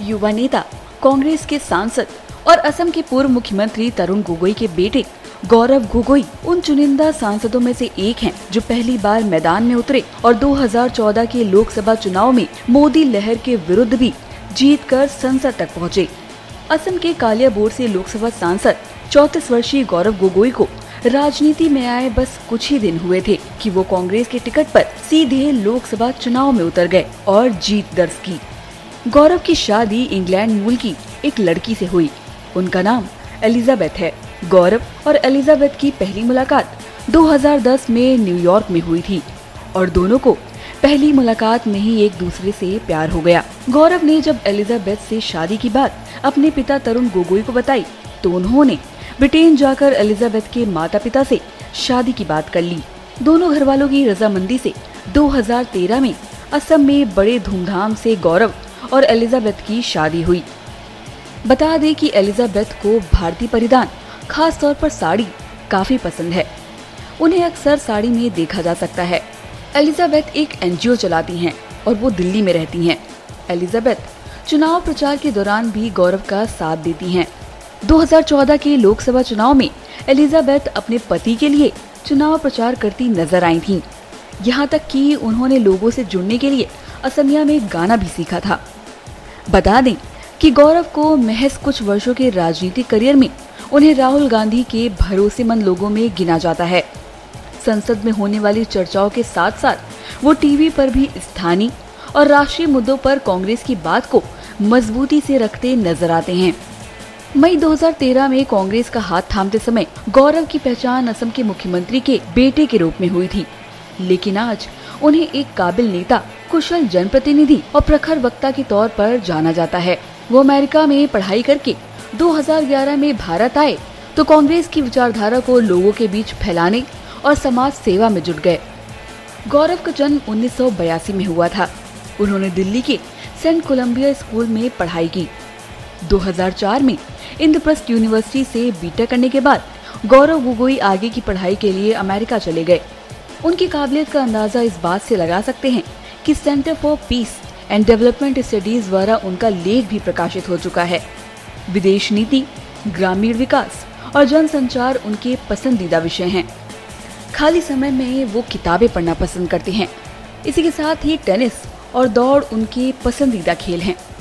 युवा नेता, कांग्रेस के सांसद और असम के पूर्व मुख्यमंत्री तरुण गोगोई के बेटे गौरव गोगोई उन चुनिंदा सांसदों में से एक हैं जो पहली बार मैदान में उतरे और 2014 के लोकसभा चुनाव में मोदी लहर के विरुद्ध भी जीतकर संसद तक पहुंचे। असम के कालियाबोर से लोकसभा सांसद 34 वर्षीय गौरव गोगोई को राजनीति में आए बस कुछ ही दिन हुए थे कि वो कांग्रेस के टिकट पर सीधे लोकसभा चुनाव में उतर गए और जीत दर्ज की। गौरव की शादी इंग्लैंड मूल की एक लड़की से हुई। उनका नाम एलिजाबेथ है। गौरव और एलिजाबेथ की पहली मुलाकात 2010 में न्यूयॉर्क में हुई थी और दोनों को पहली मुलाकात में ही एक दूसरे से प्यार हो गया। गौरव ने जब एलिजाबेथ से शादी की बात अपने पिता तरुण गोगोई को बताई तो उन्होंने ब्रिटेन जाकर एलिजाबेथ के माता पिता से शादी की बात कर ली। दोनों घर वालों की रजामंदी से 2013 में असम में बड़े धूमधाम से गौरव और एलिजाबेथ की शादी हुई। बता दें कि एलिजाबेथ को भारतीय परिधान, खास तौर पर साड़ी काफी पसंद है। उन्हें अक्सर साड़ी में देखा जा सकता है। एलिजाबेथ एक एनजीओ चलाती हैं और वो दिल्ली में रहती हैं। एलिजाबेथ चुनाव प्रचार के दौरान भी गौरव का साथ देती हैं। 2014 के लोकसभा चुनाव में एलिजाबेथ अपने पति के लिए चुनाव प्रचार करती नजर आई थीं। यहाँ तक कि उन्होंने लोगों से जुड़ने के लिए असमिया में गाना भी सीखा था। बता दें कि गौरव को महज कुछ वर्षों के राजनीतिक करियर में उन्हें राहुल गांधी के भरोसेमंद लोगों में गिना जाता है। संसद में होने वाली चर्चाओं के साथ साथ वो टीवी पर भी स्थानीय और राष्ट्रीय मुद्दों पर कांग्रेस की बात को मजबूती से रखते नजर आते हैं। मई 2013 में कांग्रेस का हाथ थामते समय गौरव की पहचान असम के मुख्यमंत्री के बेटे के रूप में हुई थी, लेकिन आज उन्हें एक काबिल नेता, कुशल जनप्रतिनिधि और प्रखर वक्ता के तौर पर जाना जाता है। वो अमेरिका में पढ़ाई करके 2011 में भारत आए तो कांग्रेस की विचारधारा को लोगों के बीच फैलाने और समाज सेवा में जुट गए। गौरव का जन्म 1982 में हुआ था। उन्होंने दिल्ली के सेंट कोलंबिया स्कूल में पढ़ाई की। 2004 में इंद्रप्रस्थ यूनिवर्सिटी से बीटेक करने के बाद गौरव गोगोई आगे की पढ़ाई के लिए अमेरिका चले गए। उनकी काबिलियत का अंदाजा इस बात से लगा सकते हैं कि centre for peace and development studies द्वारा उनका लेख भी प्रकाशित हो चुका है। विदेश नीति, ग्रामीण विकास और जनसंचार उनके पसंदीदा विषय हैं। खाली समय में वो किताबें पढ़ना पसंद करते हैं। इसी के साथ ही टेनिस और दौड़ उनके पसंदीदा खेल हैं।